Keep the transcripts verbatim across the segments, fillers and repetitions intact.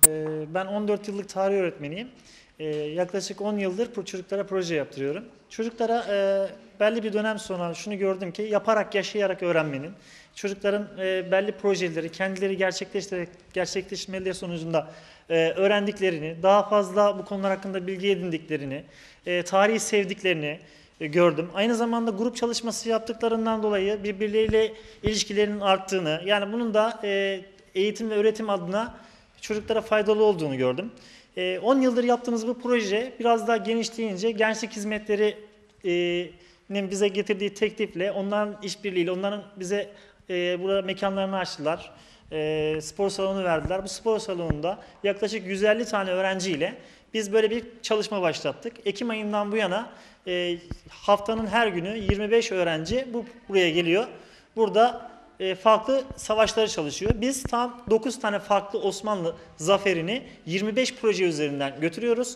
Ben on dört yıllık tarih öğretmeniyim. Yaklaşık on yıldır çocuklara proje yaptırıyorum. Çocuklara belli bir dönem sonra şunu gördüm ki yaparak, yaşayarak öğrenmenin, çocukların belli projeleri kendileri gerçekleştirerek, gerçekleştirmeleri sonucunda öğrendiklerini, daha fazla bu konular hakkında bilgi edindiklerini, tarihi sevdiklerini gördüm. Aynı zamanda grup çalışması yaptıklarından dolayı birbirleriyle ilişkilerinin arttığını, yani bunun da eğitim ve öğretim adına çocuklara faydalı olduğunu gördüm. on yıldır yaptığımız bu proje biraz daha genişleyince gençlik hizmetleri'nin bize getirdiği teklifle, onların işbirliğiyle, onların bize burada mekanlarını açtılar. Spor salonu verdiler. Bu spor salonunda yaklaşık yüz elli tane öğrenciyle biz böyle bir çalışma başlattık. Ekim ayından bu yana haftanın her günü yirmi beş öğrenci bu buraya geliyor. Burada farklı savaşları çalışıyor. Biz tam dokuz tane farklı Osmanlı zaferini yirmi beş proje üzerinden götürüyoruz.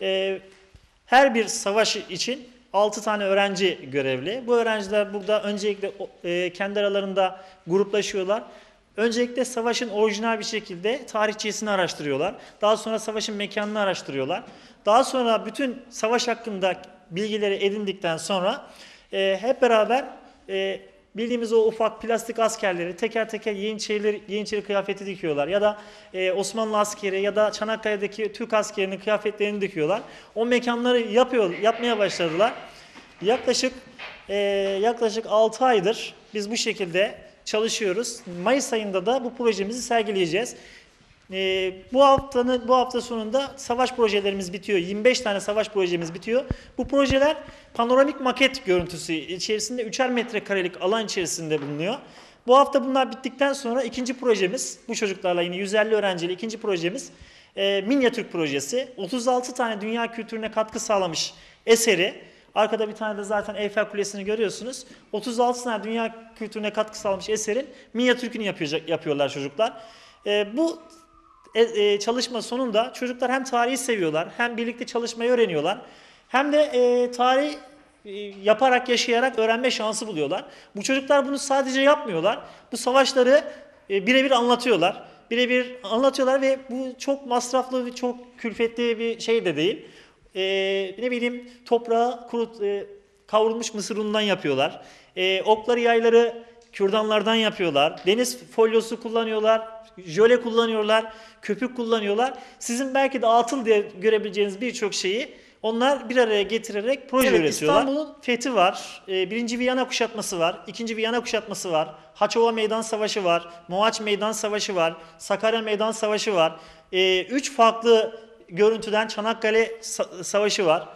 Her bir savaş için altı tane öğrenci görevli. Bu öğrenciler burada öncelikle kendi aralarında gruplaşıyorlar. Öncelikle savaşın orijinal bir şekilde tarihçesini araştırıyorlar. Daha sonra savaşın mekanını araştırıyorlar. Daha sonra bütün savaş hakkında bilgileri edindikten sonra hep beraber bildiğimiz o ufak plastik askerleri teker teker Yeniçerileri, Yeniçeri kıyafeti dikiyorlar. Ya da e, Osmanlı askeri ya da Çanakkale'deki Türk askerinin kıyafetlerini dikiyorlar. O mekanları yapıyor, yapmaya başladılar. Yaklaşık e, yaklaşık altı aydır biz bu şekilde çalışıyoruz. Mayıs ayında da bu projemizi sergileyeceğiz. Ee, bu haftanın bu hafta sonunda savaş projelerimiz bitiyor. yirmi beş tane savaş projemiz bitiyor. Bu projeler panoramik maket görüntüsü içerisinde üçer metrekarelik alan içerisinde bulunuyor. Bu hafta bunlar bittikten sonra ikinci projemiz, bu çocuklarla yine yüz elli öğrenciyle ikinci projemiz e, Minyatürk projesi. otuz altı tane dünya kültürüne katkı sağlamış eseri. Arkada bir tane de zaten Eyfel Kulesi'ni görüyorsunuz. otuz altı tane dünya kültürüne katkı sağlamış eserin minyatürkünü yapacak, yapıyorlar çocuklar. E, bu çalışma sonunda çocuklar hem tarihi seviyorlar, hem birlikte çalışmayı öğreniyorlar, hem de e, tarih e, yaparak, yaşayarak öğrenme şansı buluyorlar. Bu çocuklar bunu sadece yapmıyorlar, bu savaşları e, birebir anlatıyorlar. Birebir anlatıyorlar ve bu çok masraflı ve çok külfetli bir şey de değil. E, ne bileyim toprağı kurut, e, kavrulmuş mısır unundan yapıyorlar. E, okları, yayları kürdanlardan yapıyorlar. Deniz folyosu kullanıyorlar. Jöle kullanıyorlar, köpük kullanıyorlar. Sizin belki de atıl diye görebileceğiniz birçok şeyi onlar bir araya getirerek proje evet, üretiyorlar. İstanbul'un fethi var, birinci Viyana kuşatması var, ikinci Viyana kuşatması var, Haçova Meydan Savaşı var, Mohaç Meydan Savaşı var, Sakarya Meydan Savaşı var. Üç farklı görüntüden Çanakkale Savaşı var,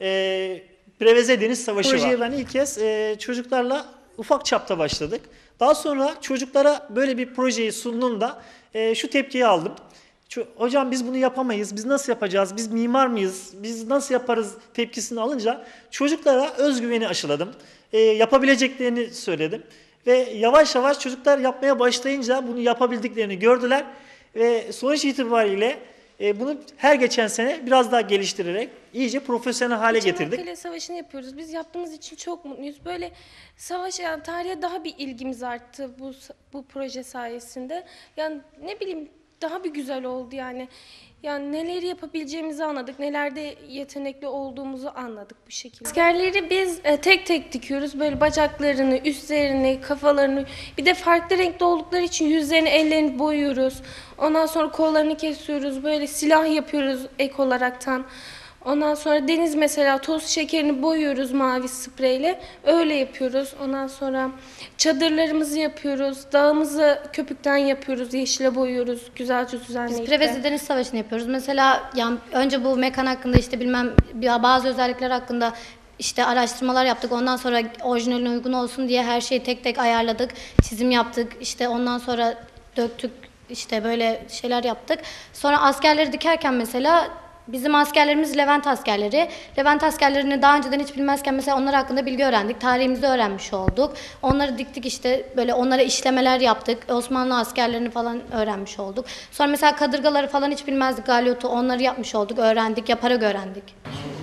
Preveze Deniz Savaşı Projeye var. Ben ilk kez çocuklarla ufak çapta başladık. Daha sonra çocuklara böyle bir projeyi sunduğumda e, şu tepkiyi aldım. Şu, hocam biz bunu yapamayız, biz nasıl yapacağız, biz mimar mıyız, biz nasıl yaparız tepkisini alınca çocuklara özgüveni aşıladım. E, yapabileceklerini söyledim. Ve yavaş yavaş çocuklar yapmaya başlayınca bunu yapabildiklerini gördüler. Ve sonuç itibariyle e, bunu her geçen sene biraz daha geliştirerek iyice profesyonel hale getirdik. Çanakkale Savaşı'nı yapıyoruz. Biz yaptığımız için çok mutluyuz. Böyle savaş, yani tarihe daha bir ilgimiz arttı bu bu proje sayesinde. Yani ne bileyim daha bir güzel oldu yani. Yani neleri yapabileceğimizi anladık, nelerde yetenekli olduğumuzu anladık bu şekilde. Askerleri biz e, tek tek dikiyoruz. Böyle bacaklarını, üstlerini, kafalarını, bir de farklı renkte oldukları için yüzlerini, ellerini boyuyoruz. Ondan sonra kollarını kesiyoruz. Böyle silah yapıyoruz ek olaraktan. Ondan sonra deniz mesela toz şekerini boyuyoruz mavi spreyle. Öyle yapıyoruz. Ondan sonra çadırlarımızı yapıyoruz. Dağımızı köpükten yapıyoruz. Yeşile boyuyoruz. Güzelce düzenleyip. Biz Preveze Deniz Savaşı'nı yapıyoruz. Mesela yani önce bu mekan hakkında işte bilmem bazı özellikler hakkında işte araştırmalar yaptık. Ondan sonra orijinaline uygun olsun diye her şeyi tek tek ayarladık. Çizim yaptık. İşte ondan sonra döktük. İşte böyle şeyler yaptık. Sonra askerleri dikerken mesela bizim askerlerimiz Levent askerleri. Levent askerlerini daha önceden hiç bilmezken mesela onlar hakkında bilgi öğrendik. Tarihimizi öğrenmiş olduk. Onları diktik işte böyle onlara işlemeler yaptık. Osmanlı askerlerini falan öğrenmiş olduk. Sonra mesela kadırgaları falan hiç bilmezdik. Galyotu onları yapmış olduk, öğrendik, yaparak öğrendik.